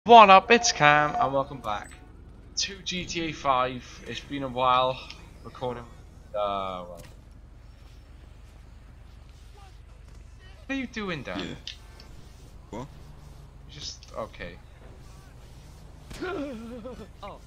What up, it's Cam and welcome back to GTA 5. It's been a while recording. What are you doing, Dan? Yeah. What? Just okay. Oh.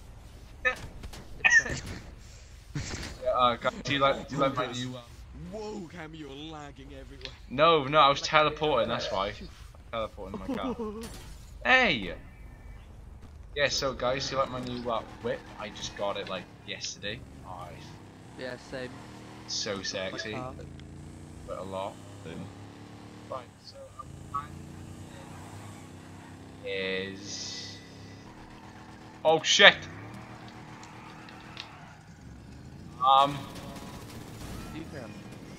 Guys, do you like my new? Whoa, Cam, you're lagging everywhere. No, I was teleporting. That's why. Teleporting my car. Hey. Yeah, so guys, you like my new whip? I just got it like yesterday. Oh, Yeah, same. so sexy. But a lot. Right, so is oh shit. You can.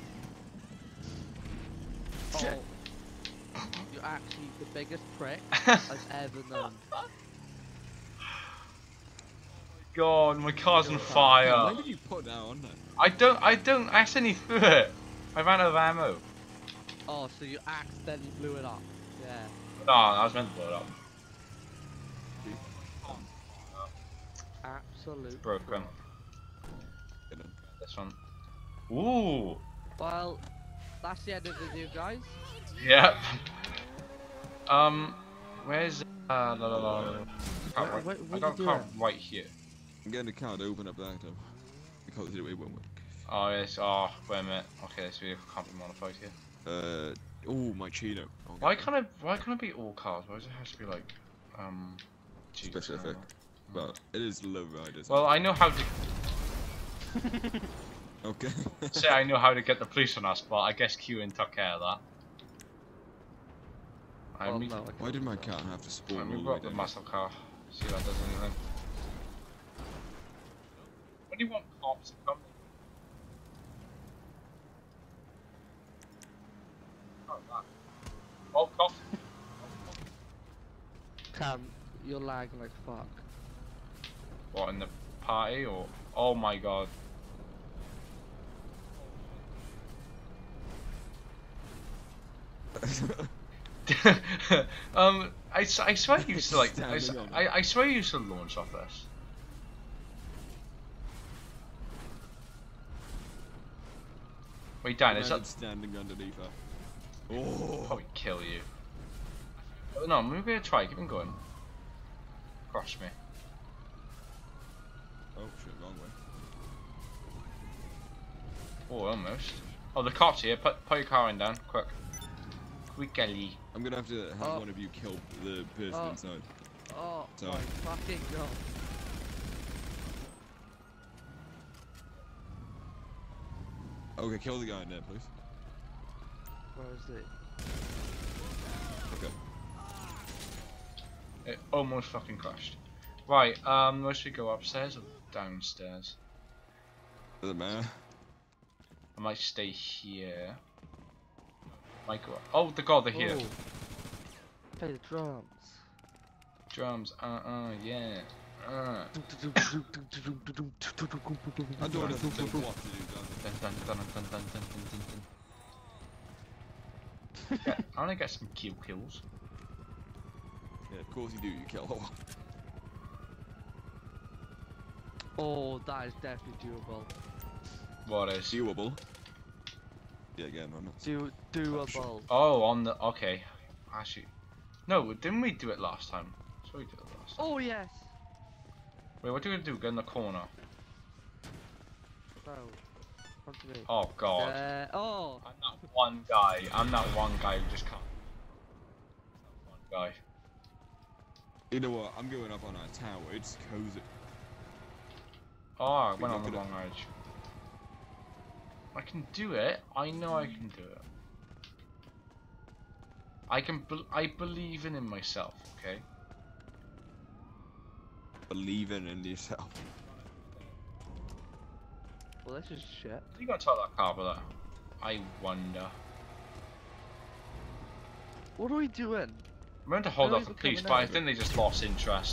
Oh. You're actually the biggest prick I've ever known. God, my car's on Cam, fire. when did you put that on there? I accidentally threw it. I ran out of ammo. Oh, so you accidentally blew it up. Yeah. No, I was meant to blow it up. Absolute. Broken. Get him. This one. Ooh. Well, that's the end of the video, guys. Yep. Where's la la la. What I got a you car doing? right here. I'm getting the car to open up that though. Because it won't work. Oh yes. Oh, wait a minute. Okay, this video can't be modified here. Oh, my Chino. Okay. Why can't it be all cars? Why does it have to be like Jeeps? Specific. Well, it is low riders. Well, I know how to Okay. say I know how to get the police on us, but I guess Qin took care of that. I Well, mean, no, Why did my car have to spawn all we the way brought the down? muscle car. See if that does anything. When do you want cops to come? Oh, that. Oh, cops. Cam, you're lagging like fuck. What, in the party or? Oh my god. I swear you used to like. I swear you used to launch off this. Wait, Dan, is Imagine that standing underneath her? Oh. probably kill you? Oh, no, I'm gonna try. Keep on going. Crush me. Oh shit, wrong way. Oh, almost. Oh, the cops here. Put your car in, Dan. Quick. Quickly. I'm gonna have to have one of you kill the person inside. Oh Sorry. my fucking god. Okay, kill the guy in there, please. Where is it? Okay. It almost fucking crashed. Right, where should we go? Upstairs or downstairs? Doesn't matter. I might stay here. Might go up. Oh, they're here. Oh. Play the drums. Drums, yeah. I don't know what to do, guys. Dun, dun, dun, dun, dun, dun, dun, dun. Yeah, I wanna get some kills. Yeah, of course you do, you kill her. Oh, that is definitely doable. What is? Doable. Yeah, again, I'm not. Doable. Oh, on the okay. Actually, no, didn't we do it last time? So we did it last time. Oh yes. Wait, what do we do? Get in the corner. No. Come to me. Oh god. Oh. I'm that one guy. I'm that one guy who just can't. One guy. You know what? I'm going up on our tower. It's cozy. Oh, I We went on look the at wrong edge. I can do it. I know I can do it. I believe in myself. Okay. Believing in yourself. Well, this is shit. You gotta tell that car about that. I wonder. What are we doing? I'm going to hold Where off is the it police, coming but I out? think they just lost interest.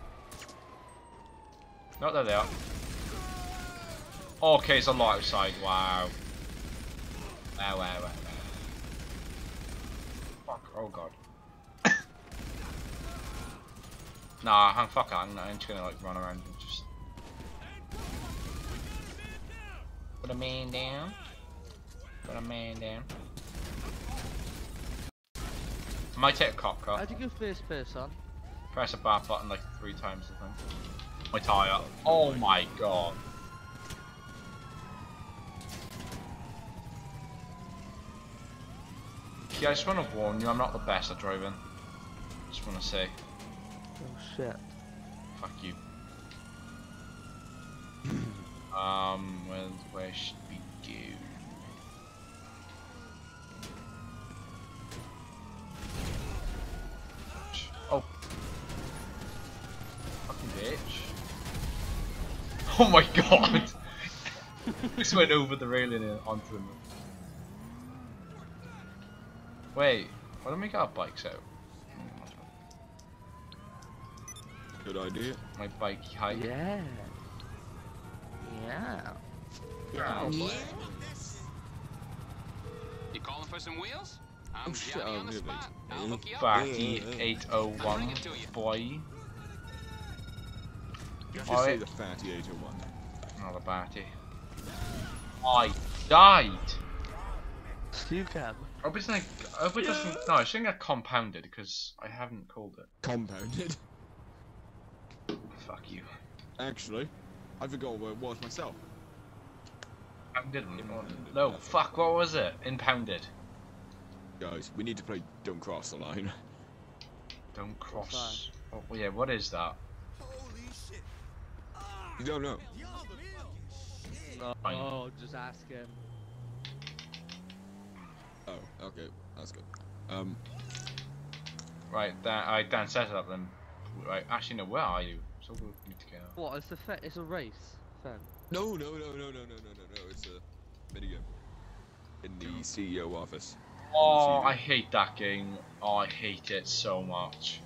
No, there they are. Okay, it's a lot outside. Wow. Wow. Fuck. Oh god. Nah, fuck it. I'm just gonna like run around and just put a man down. Put a man down. I might take a cop car. How'd you go first person? Press a bar button like 3 times I think. My tyre. Oh my god. Yeah, I just want to warn you, I'm not the best at driving. Just want to say. Oh shit. Fuck you. Where should we go? Oh. Fucking bitch. Oh my god! Just went over the railing and onto them. Wait, why don't we get our bikes out? Good idea. My bike height. Yeah. Yeah. Yeah. You calling for some wheels? I'm Oh, shit, Johnny oh, on the really? spot. I'll hook you up. Fatty 801 boy. Just Oh, say it- the fatty 801. Not a batty. I died! You can. I hope it's like, I hope it doesn't, no, I shouldn't get compounded because I haven't called it. Compounded. Fuck you. Actually, I forgot what it was myself. Impounded? No, fuck, what was it? Impounded. Guys, we need to play Don't Cross the Line. Don't cross. Oh, yeah, what is that? You don't know? Fine. Oh, just ask him. Oh, okay, that's good. Right, Dan set it up then. Right, actually no, where are you? So we'll meet together. What? It's a race, then. No, it's a minigame. In the CEO office. Oh, I hate that game. Oh, I hate it so much.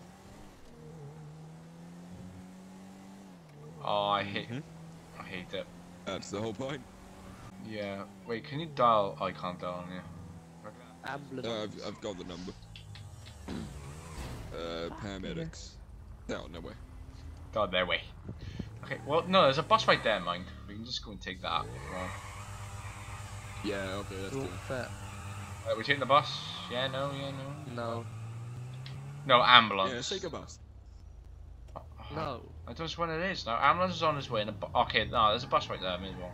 Oh, I hate it. That's the whole point. Yeah. Wait, can you dial? Oh, I can't dial on you. Ambulance. I've got the number. Paramedics. No, no way. God, their way. Okay, well, no, there's a bus right there, mind. We can just go and take that. Well, Yeah, okay, that's Won't good. fit. we taking the bus? Yeah, no. No. No, ambulance. Yeah, take a bus. No. I don't know when it is. No, ambulance is on its way. And okay, no, there's a bus right there. May as well.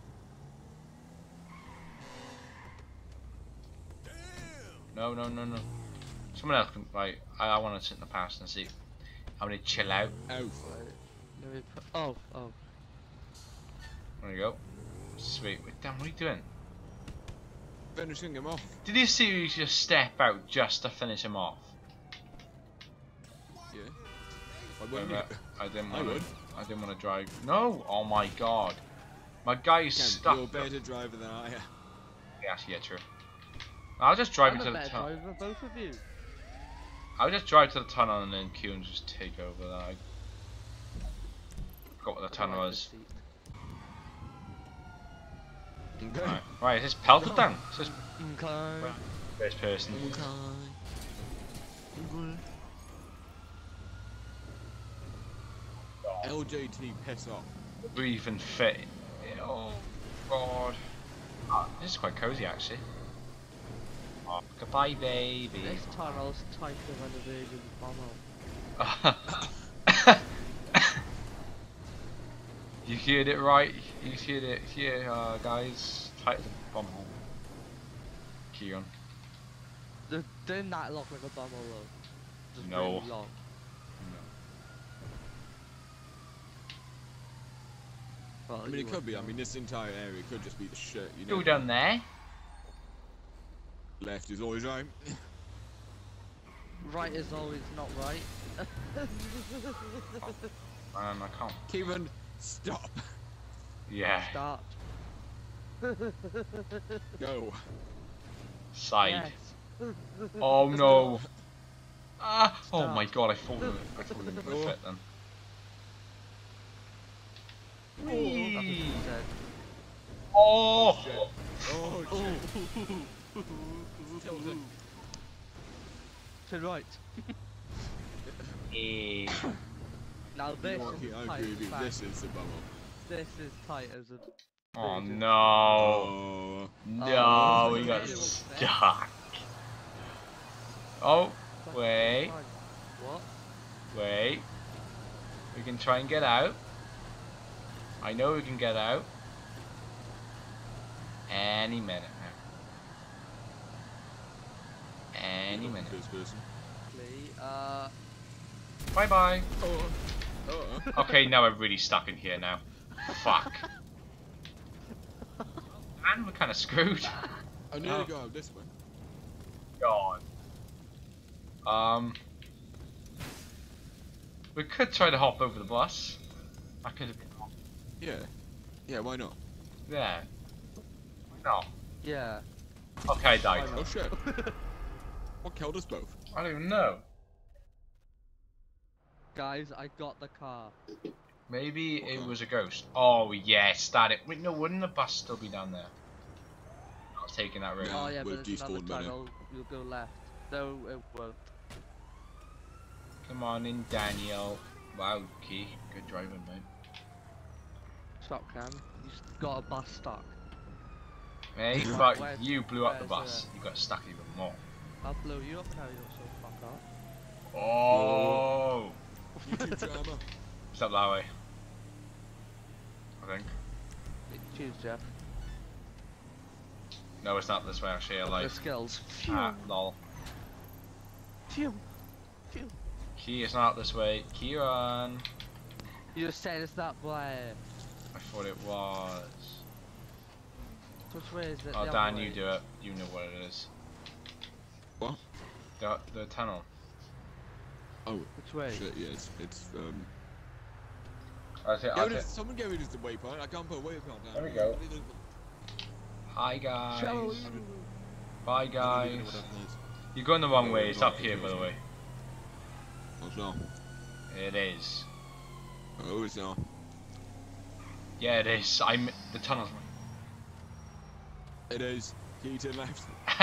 No. Someone else can. Right, I want to sit in the past and see. I'm gonna chill out. Out. Wait, let me put. Oh. There you go. Sweet. Wait, damn, what are you doing? Finishing him off. Did you seriously just step out just to finish him off? Yeah. I wouldn't. I didn't I want would. to. I didn't want to drive. No! Oh my god. My guy's stuck. You're a better driver than I am. Yeah, actually, yeah, true. I'll just drive I'm into a the better tunnel. driver, both of you. I'll just drive to the tunnel and then queue and just take over that. I forgot what the tunnel Driver's is. seat. Okay. Right, is this pelted down? Is this Okay. first person? LJT, piss off. Breathing fit. Oh god. Oh, this is quite cozy actually. Oh, goodbye, baby. This tunnel's tighter than the Virgin Funnel. You heard it right. You heard it here, guys. Tight as a bomb hole. Kieran. They're not look like a bummer though. Just No. really long. Well, I mean, you it could be. I won't mean, this entire area could just be the shit. You Go know. down there. Left is always right. know. Right is always not right. I can't. Kevin, stop. Yeah. Start. Go. Side. Yes. Oh no. Ah. Oh Stop. my god, I thought it was gonna fit then. Nothing to be said. Oh. Oh, shit. Tilted. To right. Eh. Now this You know what, is Keith, I tight agree as with you. a This is the bubble. This is tight as a. Oh Vision. no. Oh. No, we Oh, got really? stuck. Oh, wait, What? wait. We can try and get out. I know we can get out. Any minute now. Any minute. First person. Bye bye. Oh. Oh. Okay, now we're really stuck in here now. Fuck. And we're kind of screwed. I nearly go out this way. God. We could try to hop over the bus. I could have been. Yeah. Yeah, why not? Yeah. No. Yeah. Okay, I died. Oh shit. What killed us both? I don't even know. Guys, I got the car. Maybe it Okay. was a ghost. Oh yes, that it. Wait, no, wouldn't the bus still be down there? I was taking that route. Yeah, Oh yeah, we'll but there's another despawn better. tunnel. You'll go left. No, it won't. Come on in, Daniel. Wow, Key, good driving, mate. Stop, Cam. You just got a bus stuck. Hey, Where's- but you blew up the where's, bus. You got stuck even more. I'll blow you up now, you're so fuck up. Oh! YouTube drama. It's up that way. I think. Choose, Jeff. No, it's not this way actually. I The like. skills. Ah, lol. Phew. Phew. Key is not this way. Key run. You just said it's that way. I thought it was. Which way is it? Oh, the Dan, other you way? do it. You know what it is. What? The tunnel. Oh Which way? shit, yeah, it's I say, someone gave me this waypoint. I can't put a waypoint down. There we go. Hi guys. Show Bye guys. You're going the wrong way. It's up here, by the way. Oh, no. It is. Oh, it's not. Yeah, it is. The tunnel's. It is. Key to the left.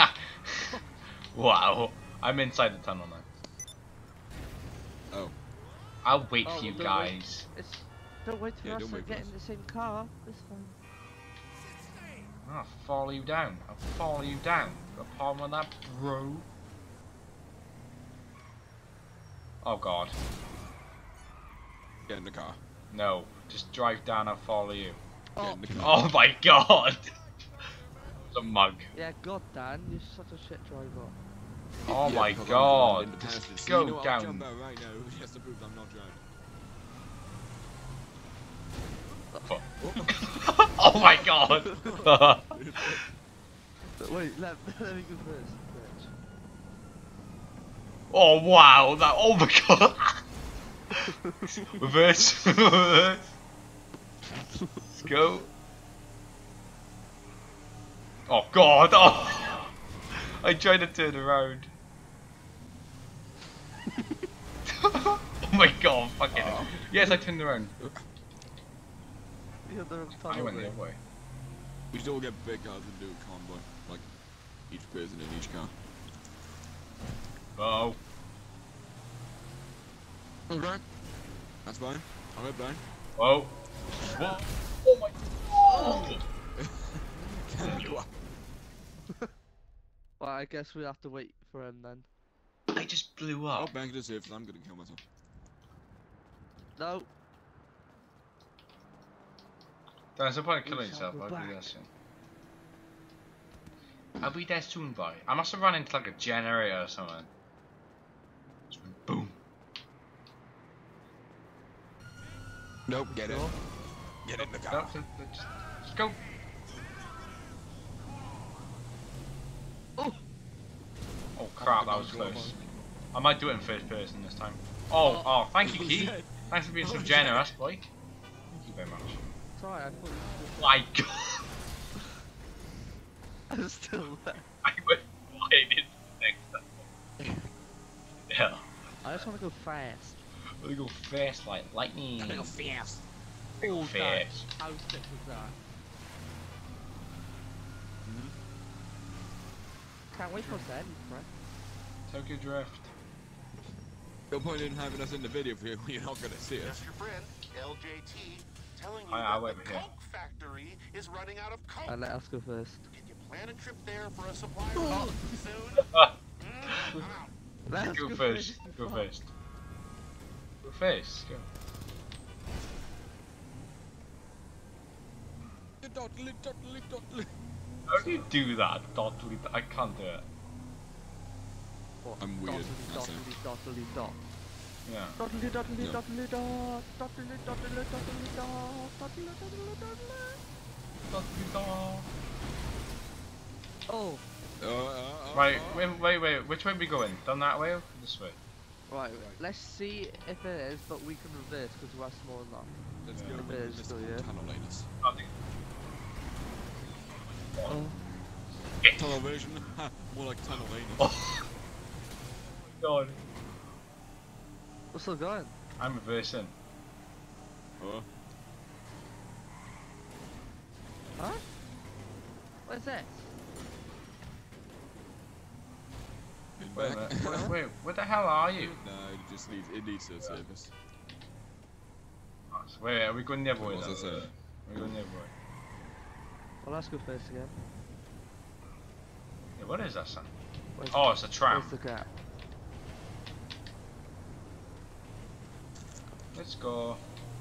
Wow. I'm inside the tunnel now. Oh. I'll wait Oh, for you don't guys. Don't wait for Yeah, us don't to wait for get us. in the same car. It's fine. I'll follow you down. I'll follow you down. Got a problem with that, bro? Oh god. Get in the car. No. Just drive down, I'll follow you. Get Oh, in the car. Oh my god! It's a mug. yeah, god Dan, you're such a shit driver. Oh Yeah, my because I'm god. independent. Just So go you know what, I'll down. jump out right now just to prove I'm not driving. Oh my god! Wait, let me go first. Bitch. Oh wow! That. Oh my god! Reverse. Reverse. Let's go. Oh god! Oh! I tried to turn around. Oh my god! Fucking. Yes, I turned around. The other I tunnel went the way. other way. We should all get big cars and do a convoy. Like, each person in each car. Oh. Okay. That's fine. Alright, fine. Whoa. Whoa. Oh my. Oh. Can you up? Well, I guess we have to wait for him then. I just blew Oh, up. bank to safe, I'm gonna kill myself. No. There's no point in killing We shall yourself. go I'll be back. there soon. I'll be there soon, boy. I must have run into like a generator or something. Just went boom. Nope, get in. Sure. Get in the No, car. just go. Oh. Oh crap, that was close. I might do it in first person this time. Oh, thank you, Key. Thanks for being so generous, boy. Thank you very much. Sorry, I thought My god. you were still there. I went flying into the next time. Yeah. I just want to go fast. We're gonna go fast like lightning. Go fast. Go God, fast. how sick was that? Can't wait for that, right? Tokyo Drift. No point in having us in the video for you when you're not gonna see That's it. your friend, LJT, telling you I that wait the here. Coke factory is running out of Coke. Let us go first. Can you plan a trip there for a supply run soon? I'm out. Let's Go first. Go first. Go first. Go. Doddly. How do you do that? Dotly, I can't do it. What? I'm weird, that's it. Doddly dot. Yeah. Doddly doddly Yeah. doddly dot. Doddly doddly doddly dot. Doddly doddly doddly. Dotly dot. Oh, Right, wait. Which way are we going? Down that way or this way? right. Let's see if it is, but we can reverse because we're smaller than that. Let's Yeah. go It with is, Mr. so yeah. Tunnel-anus. I think. Oh, Television? Ha, more like tunnel-anus. Oh. God. we're still going. I'm reversing. Oh. Huh? What is this? In Wait a back. minute. Wait, where the hell are you? No, it needs a service. Oh, so wait, are we going the other way? What was I then? saying? Are we going the other way? Well, let's go first again. Yeah, what is that, son? Where's, Oh, it's a tram. where's the gap? Let's go.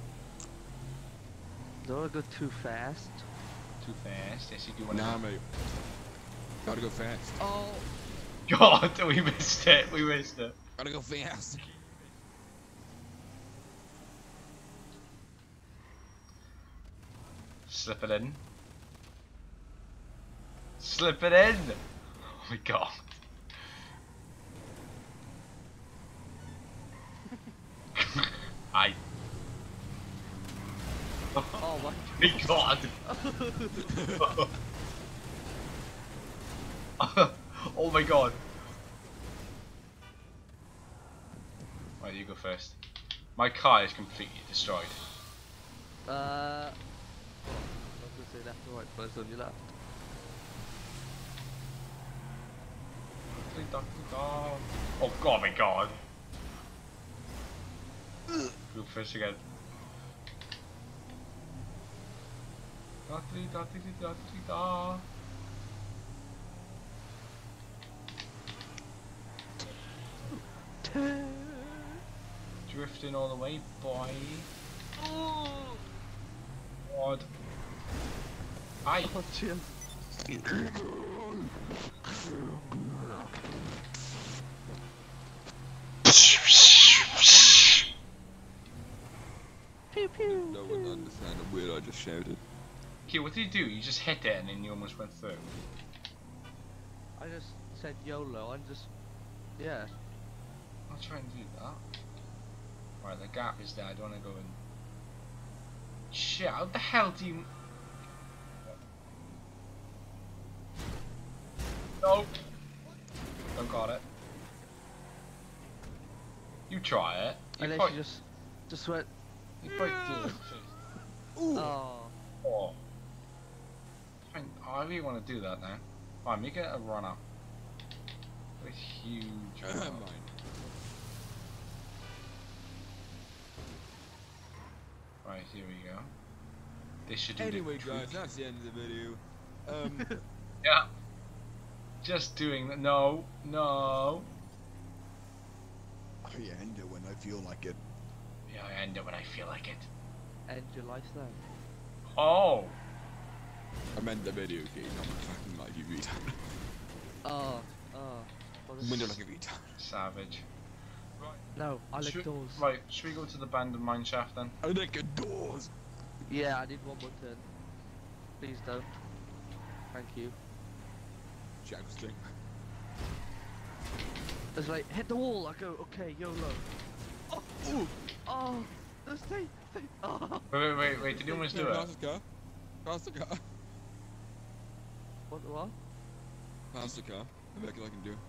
Don't go too fast. Too fast. Yes, you do want Nah, mate. Gotta go fast. Oh, God, we missed it. We missed it. Gotta go fast. Slip it in. Slip it in. Oh my God. I. oh my. My God. Oh my God. Right, you go first. My car is completely destroyed. I was gonna say left or right, but it's on your left. Oh God, my God. Go first again. Da. Drifting all the way, boy. God. Aye. Oh, cheers. Pew pew. No one understand the word I just shouted. Okay, what did you do? You just hit it and then you almost went through. I just said YOLO. I'm just, yeah. I'll try and do that. Right, the gap is there. I don't want to go in. Shit, how the hell do you... No! Don't got it. You try it. You Unless probably, you just went. you probably do it. Oh. Oh. I really want to do that now. Fine, make it a runner. A huge runner. Mine. Right, here we go. This should do Anyway, the guys, that's the end of the video. Yeah. Just doing that. No. I end it when I feel like it. Yeah, I end it when I feel like it. End your life then. Oh. I meant the video game, not fucking like you retard. Oh. Well, this- When you're like a retard. Savage. No, I like Should- doors. Right, should we go to the abandoned mine shaft then? I like doors. Yeah, I need one more turn. Please don't. Thank you. Jousting. It's like, hit the wall. I go, okay, YOLO. Oh, Ooh. oh, no, stay. Oh. Wait, did you almost do it? Pass the car. Pass the car. What? Pass the car. I reckon I can do it.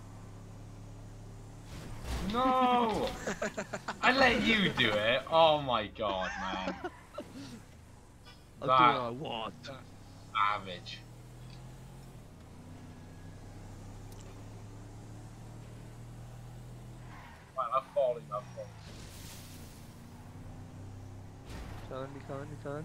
No! I let you do it. Oh my God, man. I'll That- do what I want. Savage. Right, falling, I'm falling. You turn.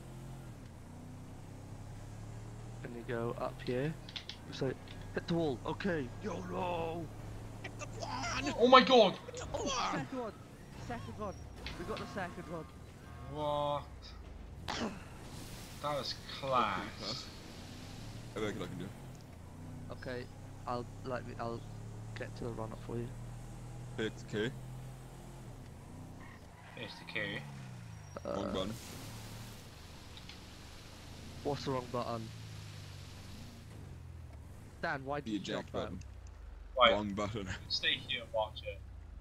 And you go up here. So, hit the wall. Okay, YOLO! Oh my god! Oh, second one! Second one! We got the second one. What? That was class. I reckon I can do it. Okay, I'll get to the run up for you. It's okay. Here's the key. Wrong button. What's the wrong button? Dan, why did The you eject jump out? button. Right, Wrong button. stay here and watch it.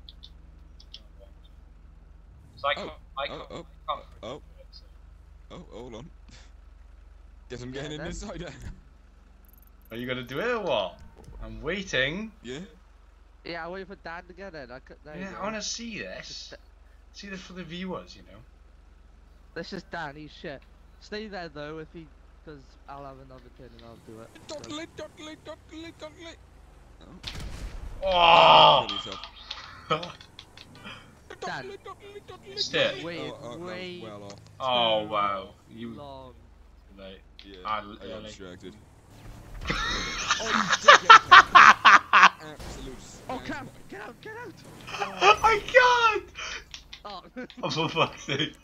So I can't, I can't, oh, I can't oh. do it, so. Oh, hold on. Guess I'm getting in then. this side. Are you gonna do it or what? I'm waiting. Yeah? Yeah, I'm waiting for Dan to get in. There you Yeah, go. I wanna see this. See this for the viewers, you know. This is Dan, he's shit. Stay there though, because I'll have another turn and I'll do it. So- Totally. Oh! Dan, Still. wait, Oh, wait. well off. Oh wow, you Long. like Yeah, I I got literally- distracted. Oh, you dickhead! Absolute Oh, spam. Cam, get out! I can't! Oh, Oh for fuck's sake.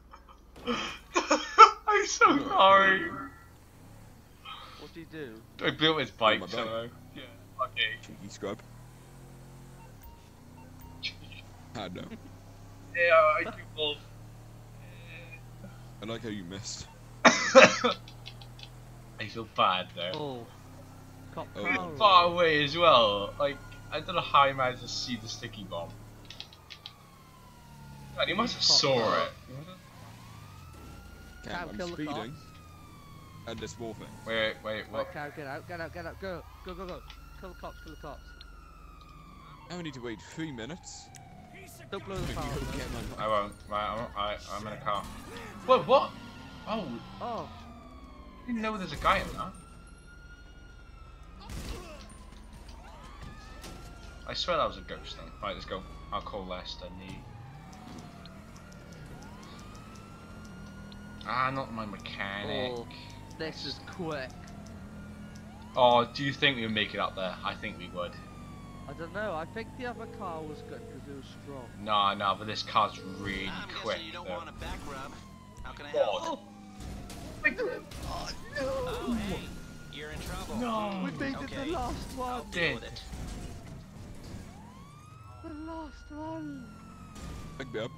I'm so sorry. what do you do? I blew up his bike, my so bike. yeah, okay. Cheeky scrub. Ah, no. Yeah, I do both. I like how you missed. I feel bad though. Oh. Cop Oh, power. yeah. Far away as well. Like, I don't know how I managed to see the sticky bomb. God, he must have saw it. Cam, I'm kill the speeding. cops. And this small thing. Wait, Right, what? Cam, get out, go. Kill the cops. Now I need to wait 3 minutes. Don't blow the power. Get my I won't. Right, I'm in a car. Whoa, what? Oh, Oh, I didn't know there's a guy in that. I swear that was a ghost thing. Right, let's go. I'll call Lester. Not my mechanic. oh, this is quick. Oh, do you think we would make it up there? I think we would. I don't know. I think the other car was good because it was strong. No, but this car's really I'm quick. guessing you don't though. want a back rub. How can I help? God. Oh, hey, you're in trouble. No. We made it Okay. the last I'll one. deal with it. The last one. Pick me up.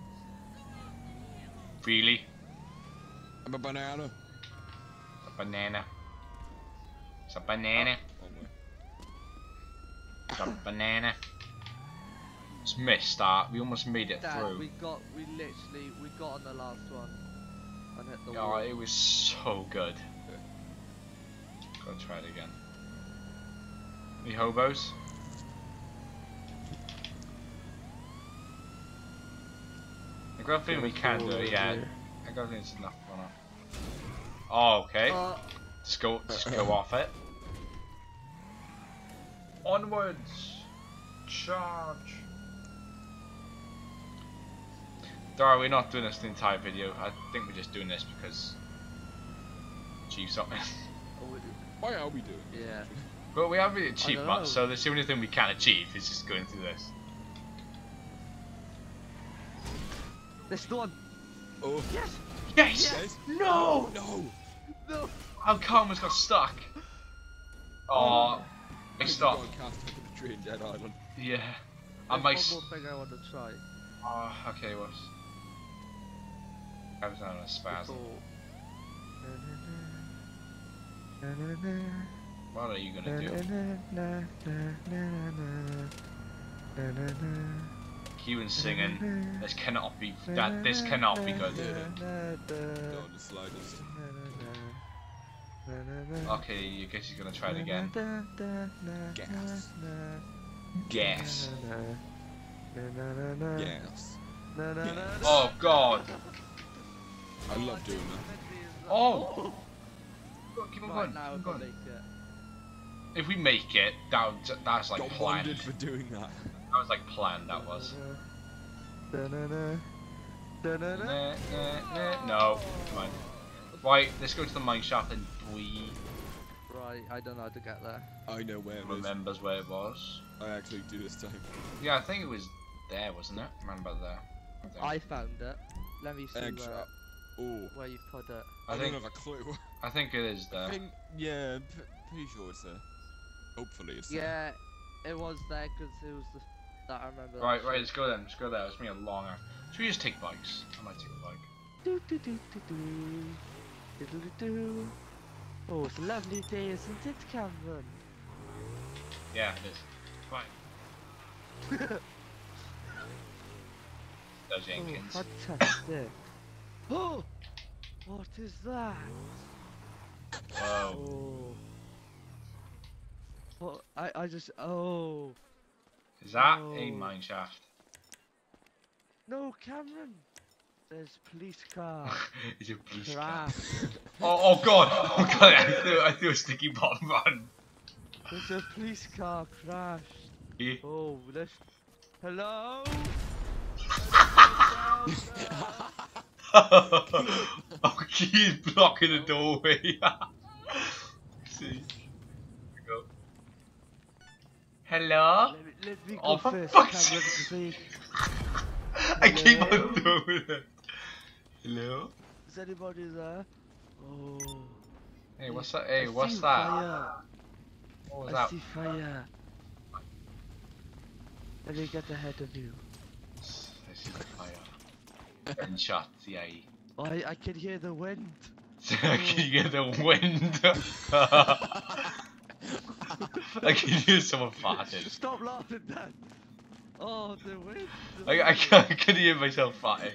Really? I'm a banana. A banana. It's a banana. Oh my. It's a banana. It's missed that. We almost made it Dad, through. we got on the last one. And hit the Oh, wall. it was so good. Gotta try it again. Any hobos? I got a feeling we can do it, yeah. I got a feeling it's enough for now. Oh, okay. Just go off it. Onwards! Charge! Dara, we're not doing this the entire video. I think we're just doing this because achieve something. Why are we doing this? Yeah. But we haven't really achieved don't much, know. so that's the only thing we can achieve is just going through this. This is the one. Oh. Yes. Yes! Yes. No! No! No. Our car almost got stuck. Oh, I I stopped. got cast up in a tree in Dead Island. Yeah. I There's might. one more thing I want to try. Oh, okay, whoops. I was on a spasm. Before- What are you gonna do? Ewan singing. This cannot be. This cannot be good. Not the slightest. Okay, I guess he's gonna try it again. Gas. Guess. Yes. Oh God. I love doing that. Oh. Keep on Right going. now, Keep if I on make going. it. If we make it, that's like Got planned. wanded for doing that. That was like planned, that was. Da-na-na. Da-na-na. No, come on. Right, let's go to the mine shaft and we Right, I don't know how to get there. I know where it is. remembers where it was. I actually do this time. Yeah, I think it was there, wasn't it? Around about there. I think. I found it. Let me see Oh, where you put it. I I think don't have a clue. I think it is I there. think, yeah, pretty sure it's there. Hopefully it's there. Yeah, it was there because it was the that I remember. Right, right, let's go then. Let's go there. It's been a long hour. Should we just take bikes? I might take a bike. Do do do do do. Do do do do. Oh, it's a lovely day, isn't it, Cameron? Yeah, it is. Fine. Those Jenkins. Oh, fantastic. Oh, what is that? Whoa. Oh. What? I just. Oh. Is that a Oh. mine shaft? No, Cameron. There's a police car. Is it police car? Crash. Oh god! Oh god! I threw a sticky bomb run. There's a police car crashed. Yeah. Oh, let's. Hello? Oh, he's blocking the doorway. See. Here we go. Hello? Let me go Oh, for first, fuck's Cameron, sake. please. I keep on Hello? doing it. Hello? Is anybody there? Oh. Hey, what's that? Hey, I what's see that? Fire. What was I that? see fire. Let me get ahead of you. I see the fire. And shot, yeah. Oh, I can hear the wind. I can hear the wind. I can hear someone farting. Stop laughing, Dad. Oh, the wind. I can hear myself farting.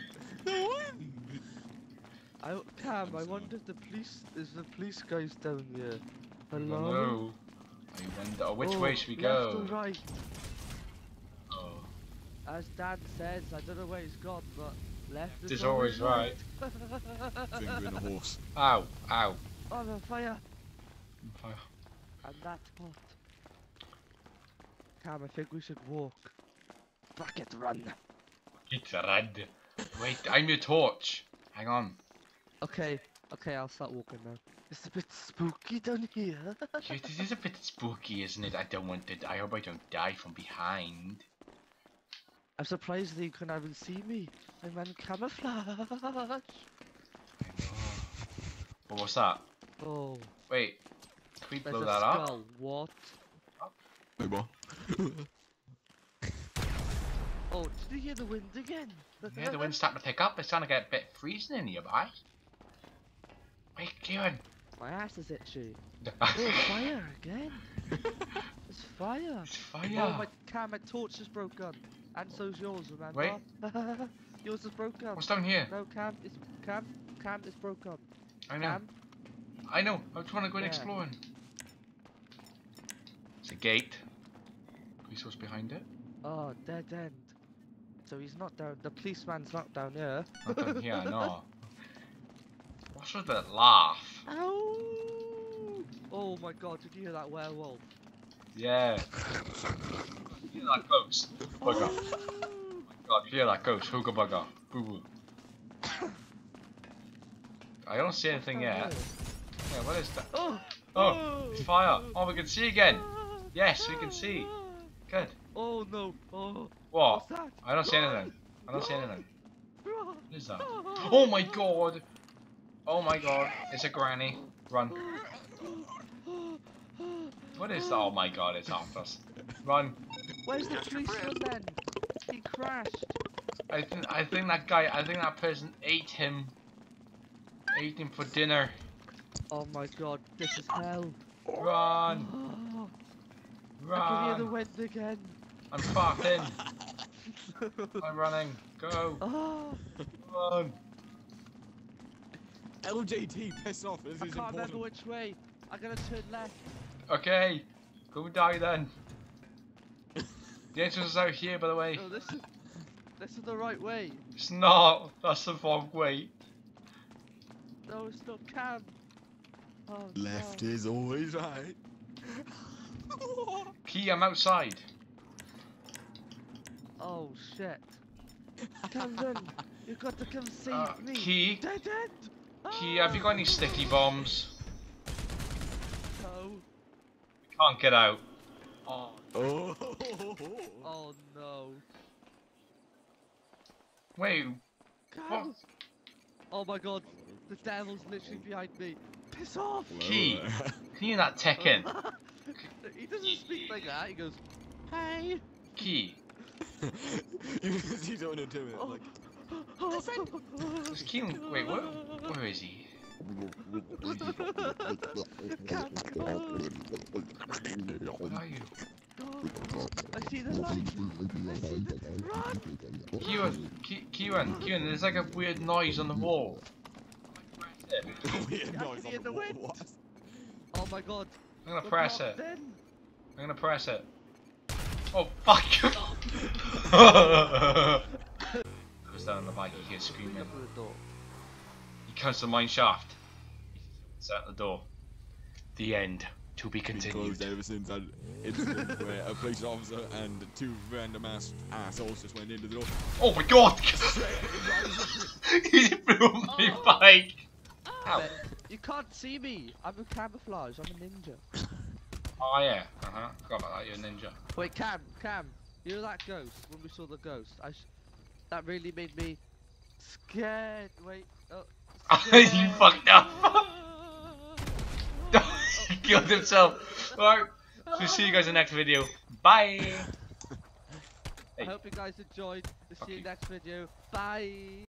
Cam, I wonder if the police guys down here. Hello? No. I wonder. Which Oh, way should we left go? or right? Oh. As Dad says, I don't know where he's gone, but left is It's always right. Fingering a horse. Ow, ow. Oh, I'm on fire. Fire. And that's hot. Cam, I think we should walk. Fuck it, run. It's red. Wait, I'm your torch. Hang on. Okay, I'll start walking now. It's a bit spooky down here. Shit, this is a bit spooky, isn't it? I don't want to. I hope I don't die from behind. I'm surprised that you can even see me. I'm in camouflage. But what's that? Oh, Wait, can we there's blow a that skull. up? What? Hey, boy. Oh, did you hear the wind again? Yeah, the wind's starting to pick up. It's starting to get a bit freezing in here, bye. Wait, Kieran. My ass is itchy. Oh, fire again. It's fire. It's Oh, fire. my torch is broken. And so's yours, remember? Wait. Yours is broken. What's down here? No, Cam, it's broken. I know. Cam, I know. I just want to go and Yeah. exploring. It's a gate. Police was behind it. oh, dead end. So he's not down, the policeman's not down here. Not down here, no. What's with that laugh? Ow! Oh my god, did you hear that werewolf? Yeah. You hear that ghost? Bugger. Oh my god, you hear that ghost? Hooga bugger. Boo boo. I don't see anything yet. Yeah, what is that? Oh! Oh, it's fire. Oh, we can see again. Yes, we can see. Good. Oh no! Oh! What? What's that? I don't see anything. I don't see anything. Run! What is that? Oh my god! Oh my god, it's a granny. Run. What is that? Oh my god, it's after us. Run. Where's the policeman then? He crashed. I think that person ate him. Ate him for dinner. Oh my god, this is hell. Run. I can hear the Run. wind again. I'm farting. I'm running. Go. Oh, Run. LJT, piss off. This I is can't remember important. which way. I gotta turn left. Okay. Go die then. The entrance is out here, by the way. No, this is the right way. It's not. That's the wrong way. No, it's not Cam. Oh, Left no. is always right. Key, I'm outside. Oh shit. Camden, you got to come save me. Key, Dead end. Key, have you got any sticky bombs? No. Can't get out. Oh. Oh no. Wait, Cam. what? Oh my god. The devil's literally behind me. Piss off. Key, can you not Tekken? He doesn't speak like that. He goes, hey. Key, You don't know to it, like. is Key, wait, where is he? Where are you? I see the light. Run. Kieran, there's like a weird noise on the wall. Weird I noise can on hear the wind. wall. Oh my god. I'm gonna We're press blocked it. in. I'm gonna press it. Oh fuck! I was down on the bike, you hear screaming. Look at the door. He comes to the mine shaft. He's at the door. The end. To be Been continued. closed ever since that incident where a police officer and two random assholes just went into the door. Oh my god! He blew my bike! Ow. But you can't see me. I'm a camouflage. I'm a ninja. Oh yeah, forgot about that, you're a ninja. Wait, Cam. You know that ghost? When we saw the ghost, that really made me scared. Wait. Oh. You fucked up! He killed himself! Alright, so see you guys in the next video. Bye! I hope you guys enjoyed. See you you. next video. Bye.